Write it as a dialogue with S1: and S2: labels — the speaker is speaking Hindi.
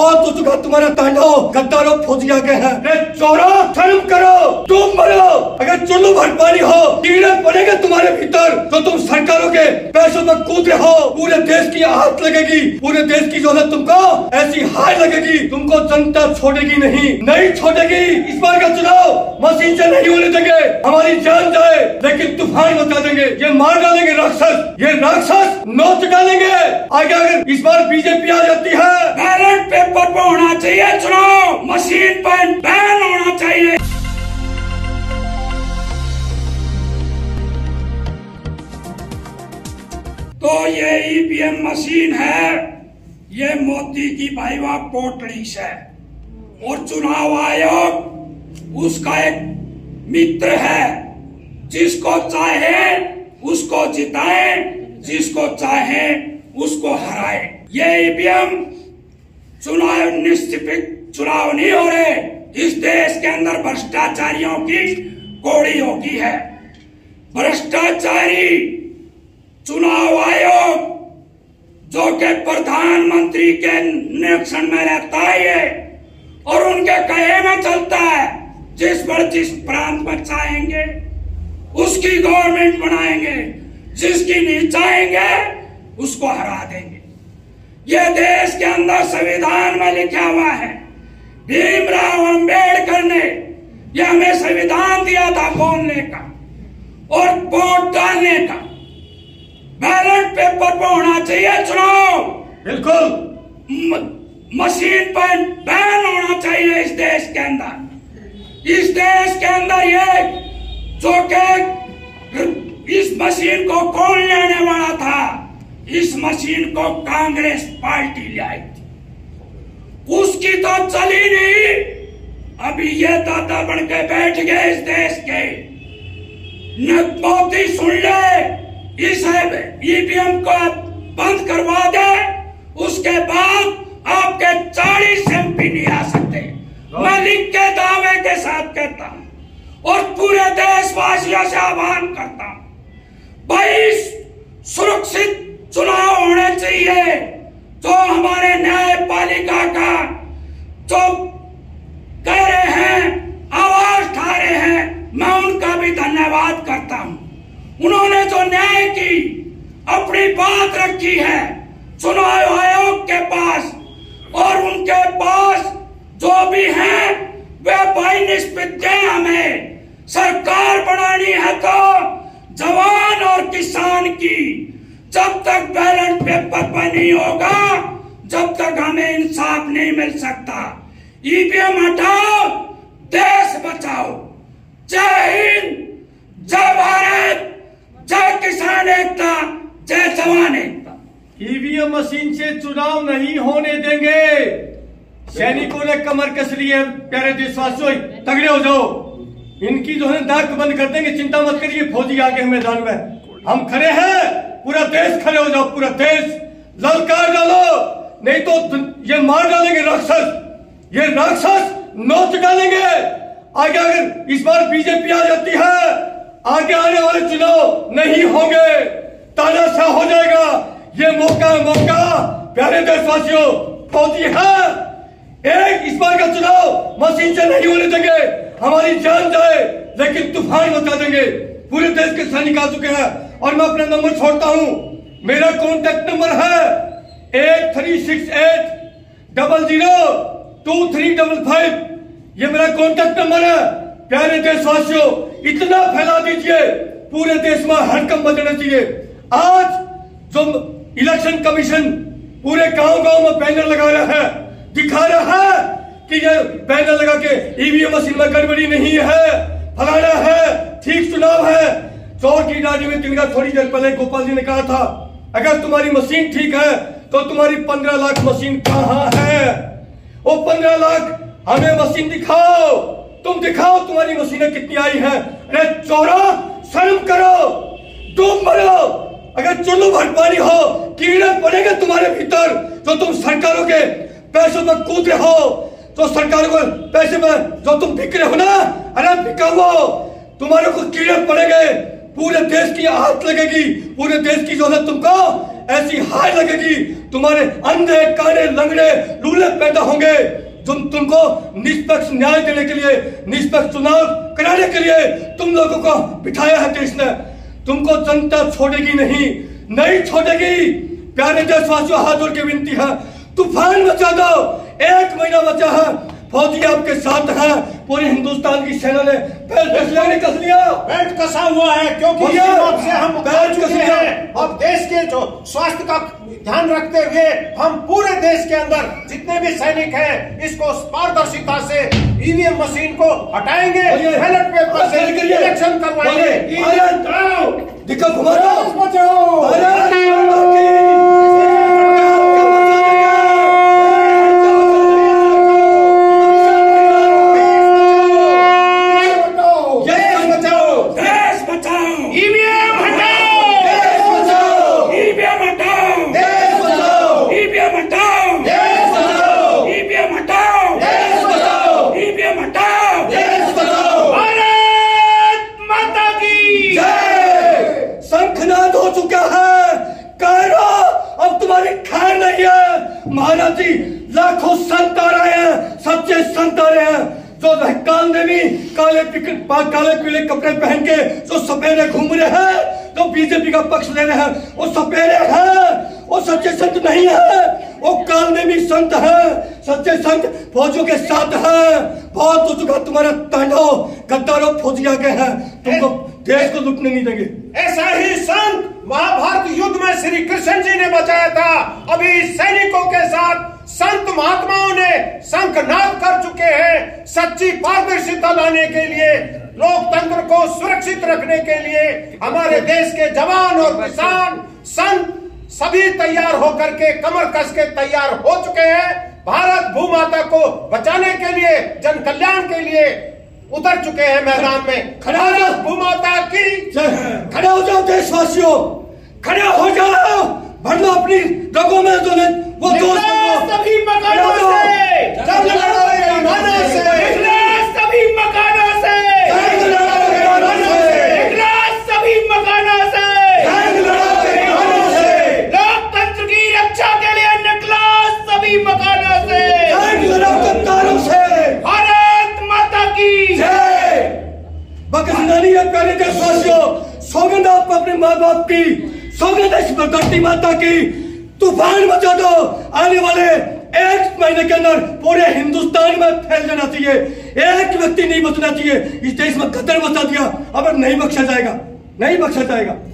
S1: बहुत हो चुका तुम्हारा तांडव। गद्दारों फौजी आ गए हैं। रे चोरों, शर्म करो, तुम मरो। अगर चुल्लू भर पानी हो, कीड़े पड़ेंगे तुम्हारे भीतर तो तुम सरकारों के पैसों में कूद रहे हो। पूरे देश की हाथ लगेगी, पूरे देश की जो है तुमको ऐसी हार लगेगी, तुमको जनता छोड़ेगी नहीं छोड़ेगी। इस बार का चुनाव मशीन से नहीं होने देंगे। हमारी जान जाए लेकिन तूफान मचा देंगे। ये मार डालेंगे राक्षस, ये राक्षस नोच डालेंगे। आगे अगर इस बार बीजेपी आ जाती है,
S2: बैलेट पेपर पर होना चाहिए चुनाव, मशीन पर बैन होना चाहिए। तो ये ईवीएम मशीन है, ये मोदी की भाईवा पोटली है और चुनाव आयोग उसका एक मित्र है। जिसको चाहे उसको जिताए, जिसको चाहे उसको हराए। ये ईवीएम चुनाव नहीं हो रहे। इस देश के अंदर भ्रष्टाचारियों की कोड़ी होगी है। भ्रष्टाचारी चुनाव आयोग जो कि प्रधानमंत्री के निरीक्षण में रहता है और उनके कहे में चलता है। जिस प्रांत में चाहेंगे उसकी गवर्नमेंट बनाएंगे, जिसकी नहीं चाहेंगे उसको हरा देंगे। यह देश के अंदर संविधान में लिखा हुआ है। भीमराव अंबेडकर ने यह हमें संविधान दिया था बोलने का और वोट डालने का। बैलेट पेपर पर होना चाहिए चुनाव,
S1: बिल्कुल।
S2: मशीन पर बैन होना चाहिए इस देश के अंदर। इस देश के अंदर ये जो कि इस मशीन को कौन लेने वाला था? इस मशीन को कांग्रेस पार्टी ले आई थी, उसकी तो चली नहीं। अभी ये दादा बन के बैठ गए इस देश के। न मोदी सुन ले, इस ईवीएम को बंद करवा दे, उसके बाद आपके 40 MP नहीं आ सकते। मैं लिख के दावे के साथ कहता हूं और पूरे देशवासियों से आह्वान करता हूं, भाई सुरक्षित चुनाव होने चाहिए। जो हमारे न्यायपालिका का जो कह रहे हैं, आवाज उठा रहे हैं, मैं उनका भी धन्यवाद करता हूं। उन्होंने जो न्याय की अपनी बात रखी है चुनाव आयोग के पास और उनके पास जो भी है वे भाई निष्पक्ष हमें सरकार बनानी है तो जवान और किसान की। जब तक बैलेट पेपर पर नहीं होगा, जब तक हमें इंसाफ नहीं मिल सकता। ईवीएम हटाओ, देश बचाओ। जय हिंद, जय भारत, जय किसान एकता, जय जवान एकता।
S1: ईवीएम मशीन से चुनाव नहीं होने देंगे। सैनिकों ने कमर कस ली है। प्यारे देशवासियों, तगड़े हो जाओ। इनकी जो है नाक बंद कर देंगे, चिंता मत करिए। फौजी आगे मैदान में हम खड़े हैं। पूरा देश खड़े हो जाओ, पूरा देश ललकार डालो, नहीं तो ये मार डालेंगे राक्षस, ये राक्षस नोच डालेंगे। आगे अगर इस बार बीजेपी आ जाती है, आगे आने वाले चुनाव नहीं होंगे, तानाशाह हो जाएगा। ये मौका प्यारे देशवासियों, फौजी है। एक इस बार का चुनाव मशीन से नहीं होने देंगे। हमारी जान जाए लेकिन तूफान मचा देंगे। पूरे देश के सैनिक आ चुके हैं और मैं अपना नंबर छोड़ता हूं। मेरा कॉन्टैक्ट नंबर है 8368002355। ये मेरा कॉन्टैक्ट नंबर है। प्यारे देशवासियों, इतना फैला दीजिए, पूरे देश में हड़कंप बजना चाहिए। आज जो इलेक्शन कमीशन पूरे गांव-गांव में बैनर लगा रहा है, दिखा रहा है कि ये बैनर लगा के ईवीएम मशीन में गड़बड़ी नहीं है, फलाना है, ठीक चुनाव है। चोर की डाली में तिनका थोड़ी देर पहले गोपाल जी ने कहा था, अगर तुम्हारी मशीन ठीक है तो तुम्हारी 15 लाख मशीन कहां है? वो 15 लाख हमें मशीन दिखाओ, तुम दिखाओ तुम्हारी मशीनें कितनी आई है। अरे चोरों, शर्म करो, तुम मरो। अगर चुल्लू भर पानी हो, कीड़े पड़ेंगे तुम्हारे भीतर तो तुम सरकारों के पैसों में कूद रहे हो, तो सरकारों को पैसे में जो तुम बिक रहे हो ना, अरे बिका हुआ, तुम्हारे को कीड़े पड़ेंगे। पूरे देश की आहट लगेगी, पूरे देश की जो है तुमको ऐसी हाय लगेगी, तुम्हारे अंधे काने लंगड़े लूले पैदा होंगे। तुमको निष्पक्ष न्याय देने के लिए, निष्पक्ष चुनाव कराने के लिए तुम लोगों को बिठाया है देश ने। तुमको जनता छोड़ेगी नहीं छोड़ेगी। प्यारे देशवासियों, हाथ जोड़ के विनती है, तूफान मचा दो। 1 महीना बचा है, फौजी आपके साथ हैं। पूरे हिंदुस्तान की सेना ने बेल्ट
S3: कसा हुआ है, क्योंकि इसी बात से हम
S1: बेल्ट कस लिया।
S3: अब देश के जो स्वास्थ्य का ध्यान रखते हुए हम पूरे देश के अंदर जितने भी सैनिक हैं, इसको पारदर्शिता से ईवीएम मशीन को हटाएंगे, बैलेट पेपर से इलेक्शन करवाएंगे।
S1: दिक्कत घुमाओ। महाराज जी, लाखों संत आ रहे हैं, सच्चे संत आ रहे हैं, जो काले पीले कपड़े पहन के जो सपेरे घूम रहे हैं, जो बीजेपी का पक्ष ले रहे हैं, वो सपेरे हैं, वो सच्चे संत नहीं है। वो कालनेमी संत है, सच्चे संत फौजियों के साथ है। बहुत हो चुका तुम्हारा तांडव, गद्दारों फौजी आ गए हैं, तुमको देश को लुटने नहीं देंगे।
S3: ऐसा ही संत महाभारत युद्ध में श्री कृष्ण जी ने बचाया था। अभी सैनिकों के साथ संत महात्माओं ने शंखनाद कर चुके हैं। सच्ची पारदर्शिता लाने के लिए, लोकतंत्र को सुरक्षित रखने के लिए हमारे देश के जवान और किसान संत सभी तैयार होकर के कमर कस के तैयार हो चुके हैं। भारत भूमाता को बचाने के लिए, जन कल्याण के लिए उतर चुके हैं मैदान में। भारत भूमाता की
S1: खड़े हो जाओ देशवासियों, खड़े हो जाओ, भर लो अपनी रगों में जो वो दोस्त
S3: सभी मकानों से, सभी मकानों से, सभी मकानों से, सभी मकानों से, लोकतंत्र की रक्षा के लिए निकला सभी मकानों से, भारत माता की जय।
S1: पाकिस्तानी प्यारे देशवासियों, सौगंध आपको अपने माँ बाप की, सौगंध इस धरती माता की। तूफान मचा दो, आने वाले 1 महीने के अंदर पूरे हिंदुस्तान में फैल जाना चाहिए। एक व्यक्ति नहीं बचना चाहिए। इस देश में गद्दार मचा दिया, अब नहीं बख्शा जाएगा, नहीं बख्शा जाएगा।